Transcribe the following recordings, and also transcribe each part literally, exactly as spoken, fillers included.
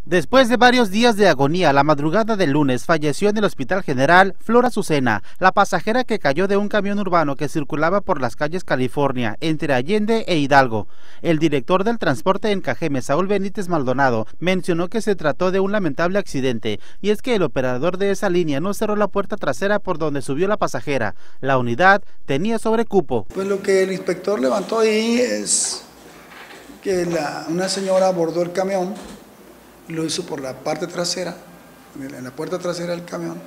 Después de varios días de agonía, la madrugada del lunes falleció en el Hospital General Flor Azucena, la pasajera que cayó de un camión urbano que circulaba por las calles California, entre Allende e Hidalgo. El director del transporte en Cajeme, Saúl Benítez Maldonado, mencionó que se trató de un lamentable accidente, y es que el operador de esa línea no cerró la puerta trasera por donde subió la pasajera. La unidad tenía sobrecupo. Pues lo que el inspector levantó ahí es que la, una señora abordó el camión, lo hizo por la parte trasera, en la puerta trasera del camión,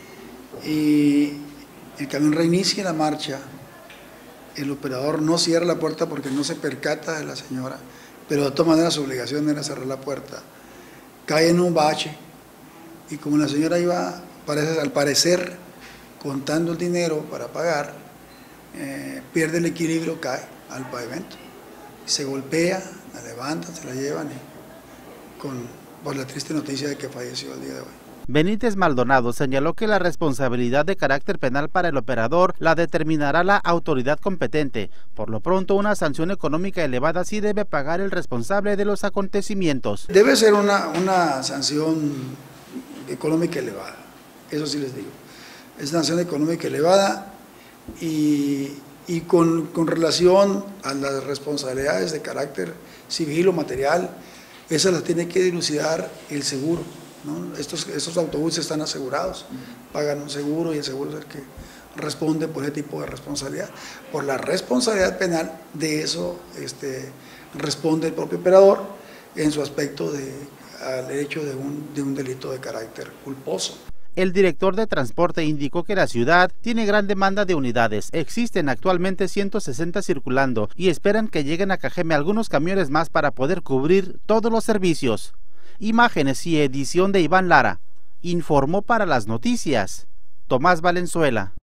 y el camión reinicia la marcha. El operador no cierra la puerta porque no se percata de la señora, pero de todas maneras su obligación era cerrar la puerta. Cae en un bache, y como la señora iba, parece, al parecer, contando el dinero para pagar, eh, pierde el equilibrio, cae al pavimento, se golpea, la levantan, se la llevan, y con por la triste noticia de que falleció el día de hoy. Benítez Maldonado señaló que la responsabilidad de carácter penal para el operador la determinará la autoridad competente. Por lo pronto, una sanción económica elevada sí debe pagar el responsable de los acontecimientos. Debe ser una, una sanción económica elevada, eso sí les digo. Es una sanción económica elevada y, y con, con relación a las responsabilidades de carácter civil o material, esas las tiene que dilucidar el seguro, ¿no? Estos, estos autobuses están asegurados, pagan un seguro y el seguro es el que responde por ese tipo de responsabilidad. Por la responsabilidad penal de eso este, responde el propio operador en su aspecto de, al hecho de un, de un delito de carácter culposo. El director de transporte indicó que la ciudad tiene gran demanda de unidades. Existen actualmente ciento sesenta circulando y esperan que lleguen a Cajeme algunos camiones más para poder cubrir todos los servicios. Imágenes y edición de Iván Lara. Informó para las noticias Tomás Valenzuela.